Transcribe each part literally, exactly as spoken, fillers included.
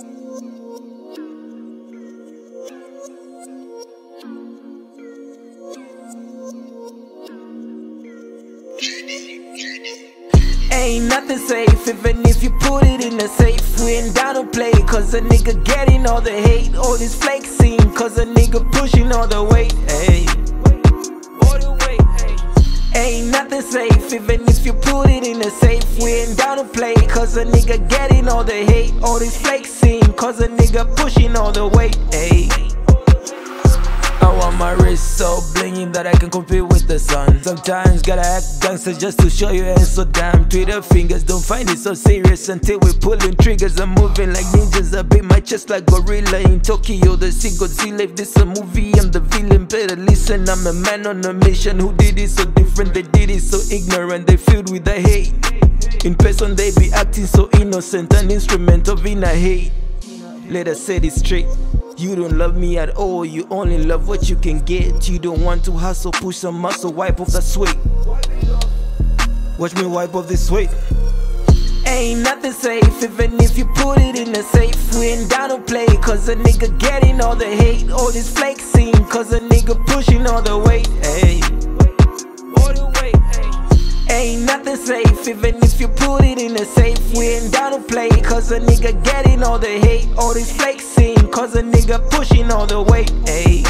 Ain't nothing safe, even if you put it in a safe. We ain't down to play, cause a nigga getting all the hate. All this flexing, cause a nigga pushing all the weight. Hey, all the weight, hey. Ain't nothing safe, even if you put it in a safe. We ain't down to play, cause a nigga getting all the hate. All this flexing, cause a nigga pushing all the weight. Hey, I want my wrist so blingy that I can compete with the sun. Sometimes gotta act gangster just to show you ain't so damn. Twitter fingers, don't find it so serious until we pulling triggers. I'm moving like ninjas, I beat my chest like gorilla in Tokyo. The sea Godzilla, if this a movie, I'm the villain. Better listen, I'm a man on a mission. Who did it so different? They did it so ignorant, they filled with the hate. In person they be acting so innocent, an instrument of inner hate. Let us set it straight. You don't love me at all, you only love what you can get. You don't want to hustle, push some muscle, wipe off the sweat. Watch me wipe off this sweat. Ain't nothing safe, even if you put it in a safe. We ain't down to play, cause a nigga getting all the hate. All this flexing, cause a nigga pushing all the weight. Hey, all the weight, hey. Ain't nothing safe, even if you put it in a safe. We ain't down to play, cause a nigga getting all the hate. All this flexing, cause a nigga pushing all the weight. Hey,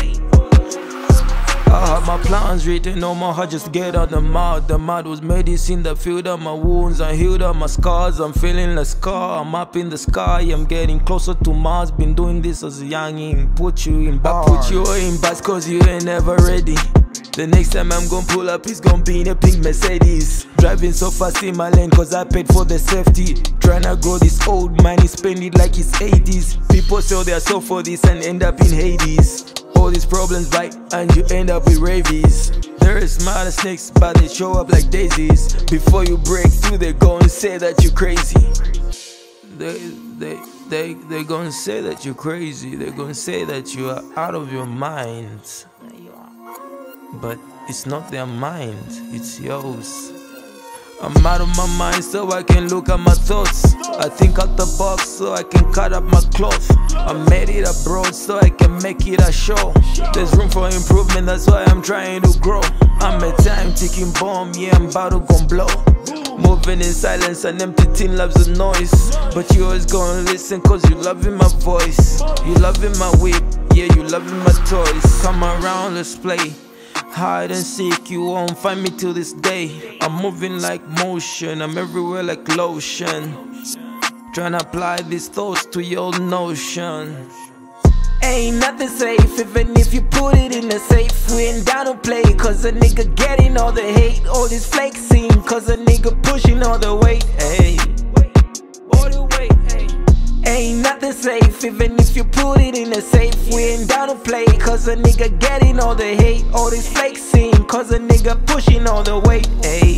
I had my plans written on my heart just to get out the mud. The mud was medicine that filled up my wounds and healed up my scars. I'm feeling like scar, I'm up in the sky, I'm getting closer to Mars. Been doing this as a youngin', put you in bars. I put you in bars cause you ain't never ready. The next time I'm gon' pull up, it's gon' be in a pink Mercedes. Driving so fast in my lane cause I paid for the safety. Tryna grow this old money, spend it like it's eighties. People sell their soul for this and end up in Hades. All these problems bite and you end up with rabies. There is smarter snakes but they show up like daisies. Before you break through they gon' say that you're crazy. They, they, they, they gon' say that you're crazy. They gon' say that you are out of your mind. But it's not their mind, it's yours. I'm out of my mind so I can look at my thoughts. I think out the box so I can cut up my cloth. I made it abroad so I can make it a show. There's room for improvement, that's why I'm trying to grow. I'm a time ticking bomb, yeah I'm about to gon' blow. Moving in silence, an empty tin loves the noise. But you always gonna listen cause you loving my voice. You loving my whip, yeah you loving my toys. Come around, let's play hide and seek, you won't find me till this day. I'm moving like motion, I'm everywhere like lotion. Tryna apply these thoughts to your notion. Ain't nothing safe, even if you put it in a safe. We ain't down to play, cause a nigga getting all the hate. All this flexing, cause a nigga pushing all the weight. Hey, all the weight, hey. Ain't nothing safe, even if you put it in a safe. We ain't down to play, cause a nigga getting all the hate. All this flexing, cause a nigga pushing all the weight. Hey,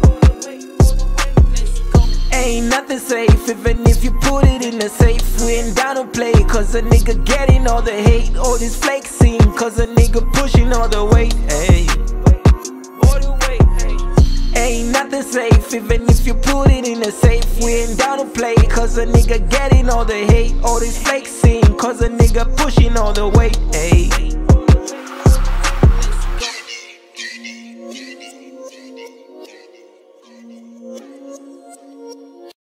ain't nothing safe, even if you put it in a safe. We ain't down to play, cause a nigga getting all the hate. All this flexing, cause a nigga pushing all the weight. Hey, all the weight, hey. Ain't nothing safe, even if you put it in a safe. We ain't down to play, cause a nigga getting all the hate. All this flexing, cause a nigga pushing all the weight. Hey.